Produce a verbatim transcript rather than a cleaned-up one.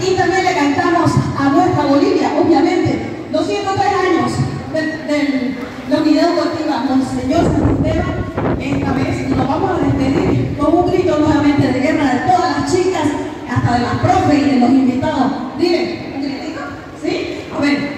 Y también le cantamos a nuestra Bolivia, obviamente, doscientos tres años de, de la unidad educativa Monseñor Santisteban. Esta vez nos vamos a despedir con un grito nuevamente de guerra de todas las chicas, hasta de las profes y de los invitados. Dile, ¿un gritito? ¿Sí? A ver.